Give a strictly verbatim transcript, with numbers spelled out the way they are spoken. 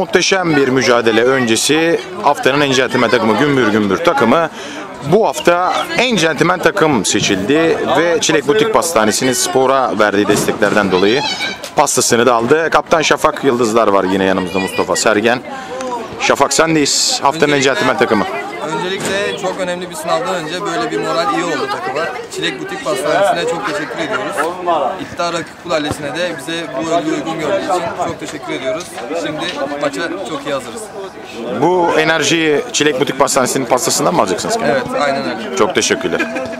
muhteşem bir mücadele öncesi haftanın en centilmen takımı Gümbür Gümbür takımı bu hafta en centilmen takım seçildi ve Çilek Butik Pastanesi'nin spora verdiği desteklerden dolayı pastasını da aldı. Kaptan Şafak Yıldızlar var yine yanımızda, Mustafa Sergen. Şafak, sendeyiz. Haftanın en centilmen takımı. Öncelikle çok önemli bir sınavdan önce böyle bir moral iyi oldu takıma. Çilek Butik Pastanesi'ne çok teşekkür ediyoruz. İddia Rakip Kulalesi'ne de bize bu ödülü uygun gördüğü için çok teşekkür ediyoruz. Şimdi maça çok iyi hazırız. Bu enerjiyi Çilek Butik Pastanesi'nin pastasından mı alacaksınız? Evet, aynen öyle. Çok teşekkürler.